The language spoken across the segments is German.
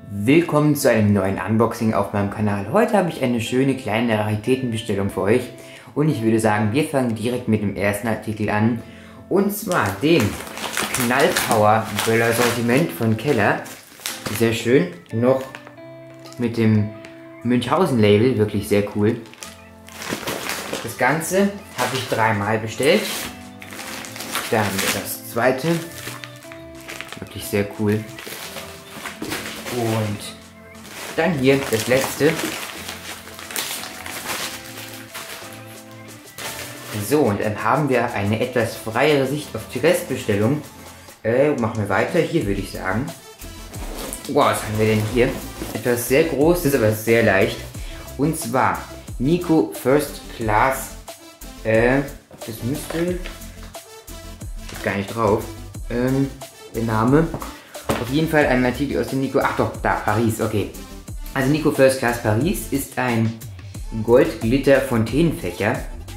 Willkommen zu einem neuen Unboxing auf meinem Kanal. Heute habe ich eine schöne kleine Raritätenbestellung für euch und ich würde sagen, wir fangen direkt mit dem ersten Artikel an und zwar dem Knallpower Böller Sortiment von Keller. Sehr schön, noch mit dem Münchhausen Label, wirklich sehr cool. Das Ganze habe ich dreimal bestellt. Da haben wir das zweite, wirklich sehr cool. Und dann hier das letzte. So, und dann haben wir eine etwas freiere Sicht auf die Restbestellung. Machen wir weiter. Hier würde ich sagen. Wow, was haben wir denn hier? Etwas sehr Großes, aber sehr leicht. Und zwar Nico First Class. Das müsste... Ist gar nicht drauf. Der Name. Auf jeden Fall ein Artikel aus dem Nico... Ach doch, da, Paris, okay. Also Nico First Class Paris ist ein Gold-Glitter-Fontänenfächer.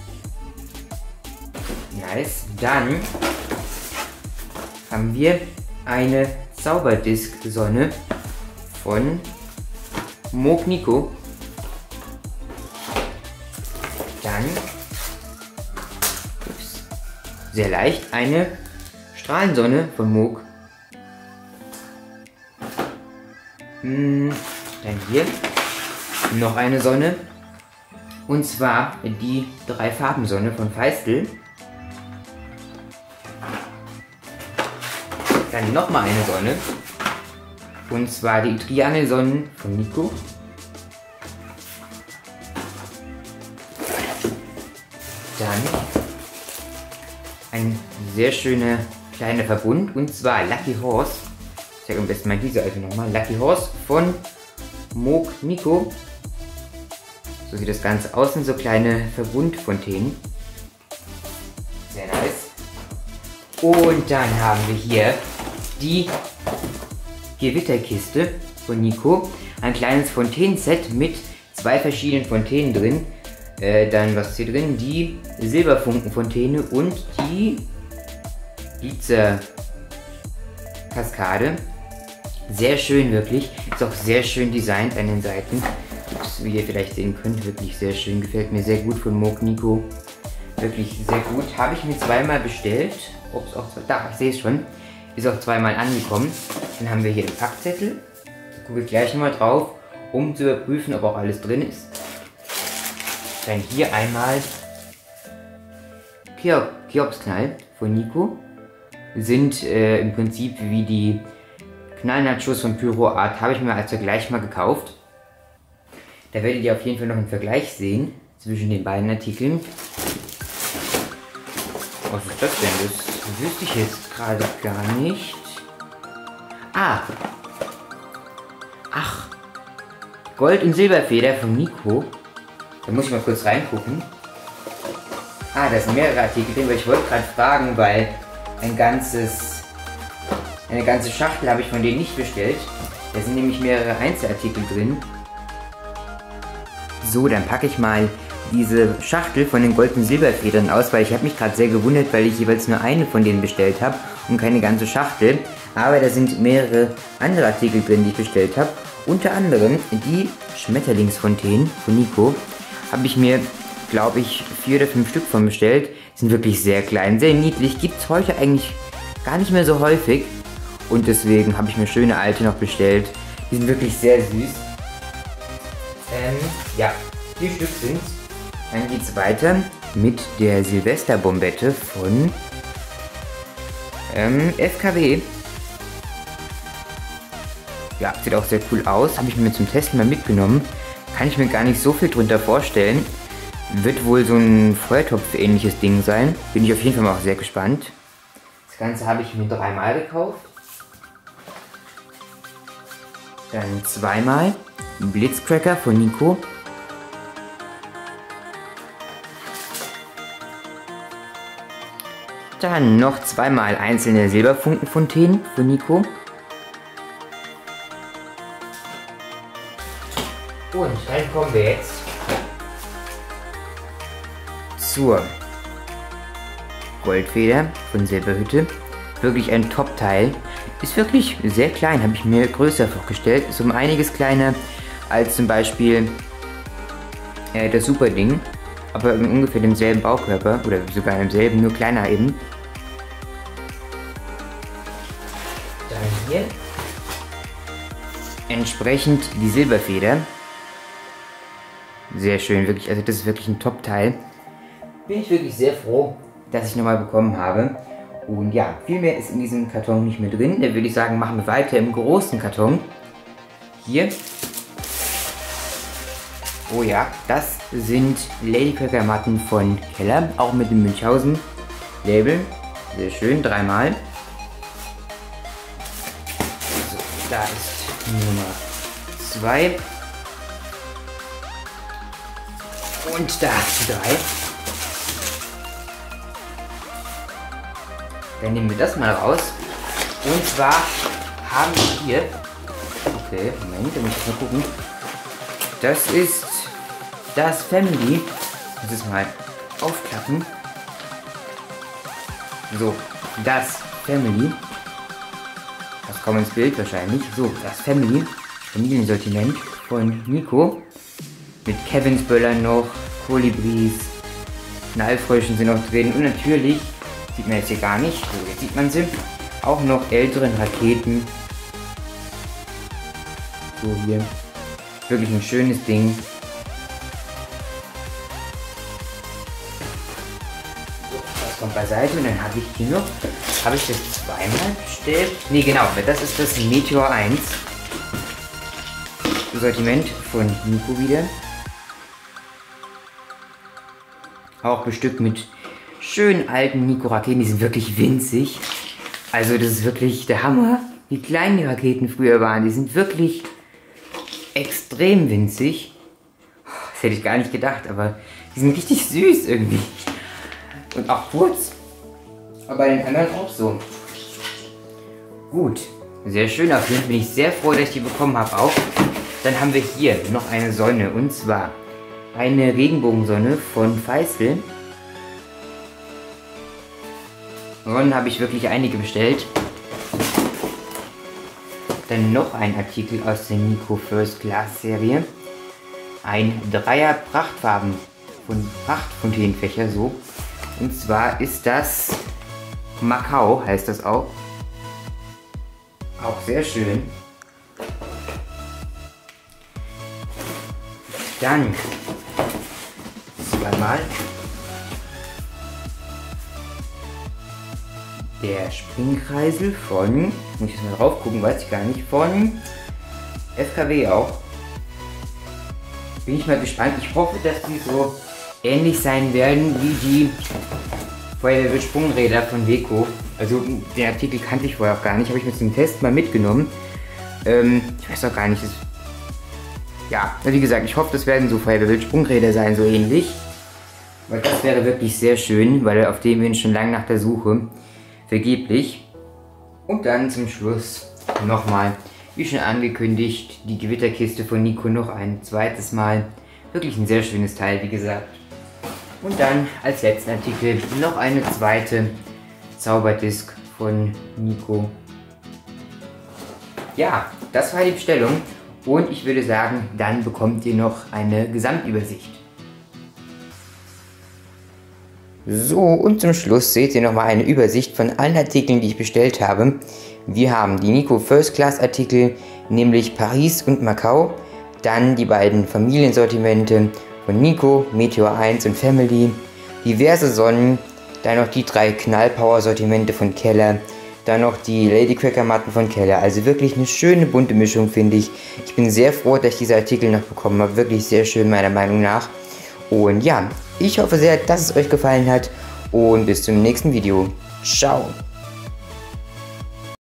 Nice. Dann haben wir eine Zauberdisk-Sonne von Moog Nico. Dann, sehr leicht, eine Strahlensonne von Moog. Dann hier noch eine Sonne, und zwar die 3-Farben-Sonne von Feistel. Dann nochmal eine Sonne, und zwar die Triangelsonnen von Nico. Dann ein sehr schöner kleiner Verbund, und zwar Lucky Horse. Ich zeige am besten mal diese Seite nochmal. Lucky Horse von Moog Nico. So sieht das Ganze aus, sind so kleine Verbundfontänen. Sehr nice. Und dann haben wir hier die Gewitterkiste von Nico. Ein kleines Fontänenset mit 2 verschiedenen Fontänen drin. Dann, was ist hier drin? Die Silberfunkenfontäne und die Glitzerkaskade. Sehr schön, wirklich. Ist auch sehr schön designt an den Seiten. Ups, wie ihr vielleicht sehen könnt, wirklich sehr schön. Gefällt mir sehr gut von Moog Nico. Wirklich sehr gut. Habe ich mir zweimal bestellt. Ups, auch zwei. Da, ich sehe es schon. Ist auch zweimal angekommen. Dann haben wir hier den Packzettel. Da gucke ich gleich nochmal drauf, um zu überprüfen, ob auch alles drin ist. Dann hier einmal Cheops-Knall von Nico. Sind im Prinzip wie die Knallnachos von Pyro Art, habe ich mir als Vergleich mal gekauft. Da werdet ihr auf jeden Fall noch einen Vergleich sehen zwischen den beiden Artikeln. Was ist das denn? Das wüsste ich jetzt gerade gar nicht. Ah! Ach! Gold- und Silberfeder von Nico. Da muss ich mal kurz reingucken. Ah, da sind mehrere Artikel drin, weil ich wollte gerade fragen, weil eine ganze Schachtel habe ich von denen nicht bestellt. Da sind nämlich mehrere Einzelartikel drin. So, dann packe ich mal diese Schachtel von den Gold- und Silberfedern aus, weil ich habe mich gerade sehr gewundert, weil ich jeweils nur eine von denen bestellt habe und keine ganze Schachtel. Aber da sind mehrere andere Artikel drin, die ich bestellt habe. Unter anderem die Schmetterlingsfontänen von Nico. Habe ich mir, glaube ich, 4 oder 5 Stück von bestellt. Sind wirklich sehr klein, sehr niedlich. Gibt es heute eigentlich gar nicht mehr so häufig. Und deswegen habe ich mir schöne alte noch bestellt. Die sind wirklich sehr süß. Ja, 4 Stück sind's. Dann geht's weiter mit der Silvesterbombette von FKW. Ja, sieht auch sehr cool aus. Habe ich mir zum Testen mal mitgenommen. Kann ich mir gar nicht so viel drunter vorstellen. Wird wohl so ein Feuertopf-ähnliches Ding sein. Bin ich auf jeden Fall mal auch sehr gespannt. Das Ganze habe ich mir 3-mal gekauft. Dann 2-mal Blitzcracker von Nico. Dann noch 2-mal einzelne Silberfunkenfontänen von Nico. Und dann kommen wir jetzt zur Goldfeder von Silberhütte. Wirklich ein Top-Teil. ist wirklich sehr klein, habe ich mir größer vorgestellt. Ist um einiges kleiner als zum Beispiel das Super-Ding, aber in ungefähr demselben Baukörper oder sogar demselben, nur kleiner eben. Dann hier entsprechend die Silberfeder. Sehr schön, wirklich, also das ist wirklich ein Top-Teil. Bin ich wirklich sehr froh, dass ich nochmal bekommen habe. Und ja, viel mehr ist in diesem Karton nicht mehr drin. Da würde ich sagen, machen wir weiter im großen Karton. Hier. Oh ja, das sind Ladycracker Matten von Keller, auch mit dem Münchhausen Label. Sehr schön, 3-mal. So, da ist Nummer 2. Und da die 3. Dann nehmen wir das mal raus. Und zwar haben wir hier... Okay, Moment, da muss ich mal gucken. Das ist das Family. Ich muss es mal aufklappen. So, das Family. Das kommt ins Bild wahrscheinlich. So, das Family. Familiensortiment von Nico. Mit Kevins Böllern noch, Kolibris, Knallfröschen sind noch drin und natürlich, sieht man jetzt hier gar nicht, so jetzt sieht man sie, auch noch älteren Raketen. So hier, wirklich ein schönes Ding. So, das kommt beiseite und dann habe ich hier noch, habe ich das zweimal bestellt? Ne, genau, das ist das Meteor 1. Sortiment von Nico wieder. Auch bestückt mit schönen alten Nico-Raketen, die sind wirklich winzig. Also das ist wirklich der Hammer, wie klein die Raketen früher waren. Die sind wirklich extrem winzig. Das hätte ich gar nicht gedacht, aber die sind richtig süß irgendwie. Und auch kurz. Aber bei den anderen auch so. Gut, sehr schön. Auf jeden Fall bin ich sehr froh, dass ich die bekommen habe auch. Dann haben wir hier noch eine Sonne und zwar eine Regenbogensonne von Feisel. Sonnen habe ich wirklich einige bestellt. Dann noch ein Artikel aus der Nico First Class Serie. Ein Dreier Prachtfarben von Prachtfontänenfächer so. Und zwar ist das Macau, heißt das auch. Auch sehr schön. Dann zweimal der Springkreisel von, muss ich jetzt mal drauf gucken, weiß ich gar nicht, von FKW auch. Bin ich mal gespannt. Ich hoffe, dass die so ähnlich sein werden wie die Feuerwehr Sprungräder von Weco. Also den Artikel kannte ich vorher auch gar nicht, habe ich mir zum Test mal mitgenommen. Ich weiß auch gar nicht, ja, wie gesagt, ich hoffe, das werden so Feuerwehr-Sprungräder sein, so ähnlich. Weil das wäre wirklich sehr schön, weil auf dem bin ich schon lange nach der Suche. Vergeblich. Und dann zum Schluss nochmal, wie schon angekündigt, die Gewitterkiste von Nico noch ein zweites Mal. Wirklich ein sehr schönes Teil, wie gesagt. Und dann als letzten Artikel noch eine zweite Zauberdisk von Nico. Ja, das war die Bestellung. Und ich würde sagen, dann bekommt ihr noch eine Gesamtübersicht. So, und zum Schluss seht ihr nochmal eine Übersicht von allen Artikeln, die ich bestellt habe. Wir haben die Nico First Class Artikel, nämlich Paris und Macau. Dann die beiden Familiensortimente von Nico, Meteor 1 und Family. Diverse Sonnen. Dann noch die 3 Knallpower Sortimente von Keller. Dann noch die Ladycracker Matten von Keller. Also wirklich eine schöne bunte Mischung, finde ich. Ich bin sehr froh, dass ich diese Artikel noch bekommen habe. Wirklich sehr schön, meiner Meinung nach. Und ja, ich hoffe sehr, dass es euch gefallen hat. Und bis zum nächsten Video. Ciao.